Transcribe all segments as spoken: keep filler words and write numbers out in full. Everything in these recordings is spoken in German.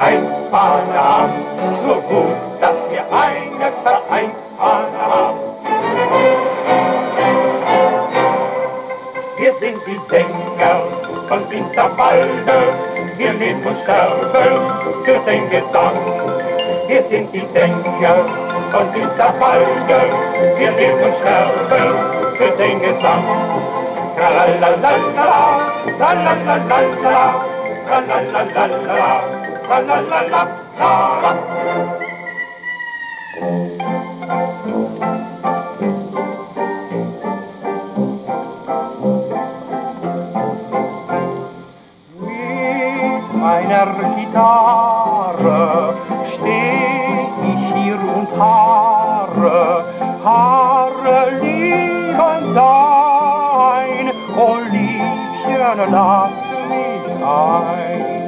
Vereinsfahne haben. So gut, dass wir eine Vereinsfahne haben. Wir sind die Sänger von Winterwalde, wir nehmen uns sterben für den Gesang. Wir sind die Sänger von Winterwalde, wir nehmen uns sterben für den Gesang. Tralalalala, tralalalala, tralalalala, tralalalala. Meiner Gitarre steh ich hier und haare, haare lieben dein, oh Liebchen, lass mich ein.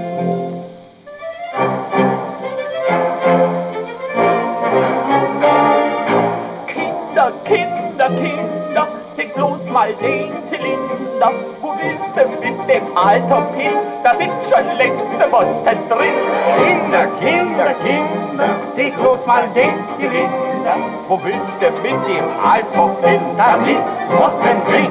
Kinder, Kinder, Kinder, seht bloß mal den Zylinder, wo willst du mit dem alter Pin, da sitzt schon längst der Motten drin. Kinder, Kinder, Kinder, seht bloß mal den Zylinder, Wo willst du mit dem alter Pin, da sitzt Motten drin.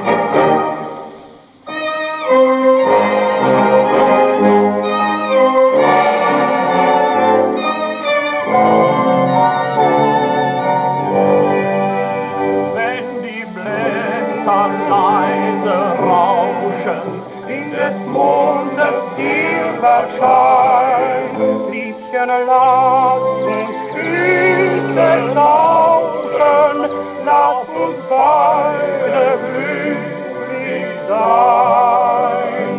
leise Rauschen in des Mondes tiefer Schein. Liebchen, lass uns Füße lauschen, lass uns beide glücklich sein.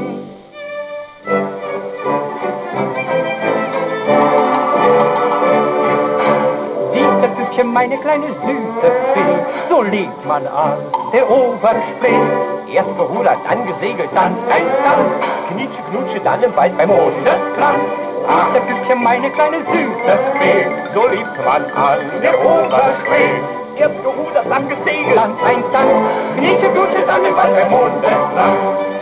Siehste, Püppchen, meine kleine süße Fee, so legt man an der Oberspree. Erst gerudert, dann gesegelt, dann ein Tanz, Knietsche, Knutsche, dann im Wald beim Mondeskranz. Ach, der Püppchen, meine kleine süße Fee, so lebt man an der Oberspree. Erst gerudert, dann gesegelt, dann ein Tanz, Knietsche, Knutsche, dann im Wald beim Mondeskranz.